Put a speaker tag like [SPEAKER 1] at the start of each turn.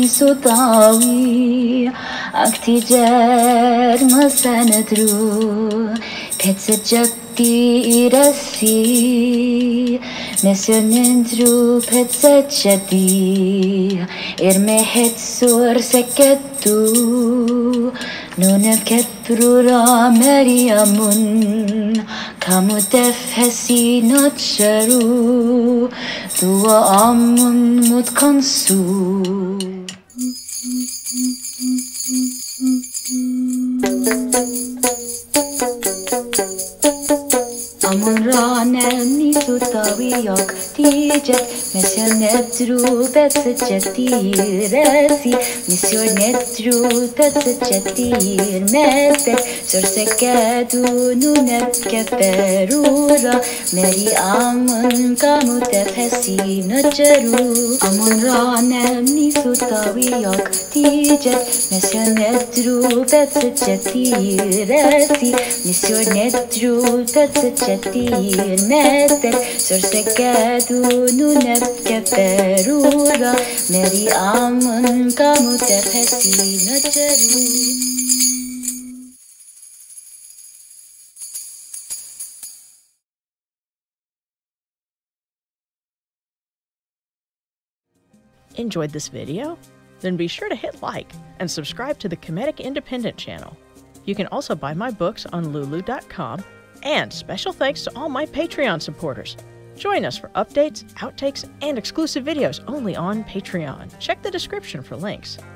[SPEAKER 1] صوتاوي اكتجار ما سندرو Petsajati irasi Messionendru petsajati Irmehet sur seketu Nunev keprura Mariamun Kamu tefhesi notcharu Dua amun mutkansu Amun ranelni sutawiyak tijet Missionetru petsajatir resi Missionetru petsajatir metet Sorsekedu nunet keperura Meri amun kamu tefhesi najaru Amun ranelni sutawiyak tijet Missionetru petsajatir resi Missionetru petsajatir metet Sorsekedu nunet keperura Meri amun kamu tefhesi najaru
[SPEAKER 2] Enjoyed this video? Then be sure to hit like and subscribe to the Kemetic Independent channel. You can also buy my books on Lulu.com, and special thanks to all my Patreon supporters. Join us for updates, outtakes, and exclusive videos only on Patreon. Check the description for links.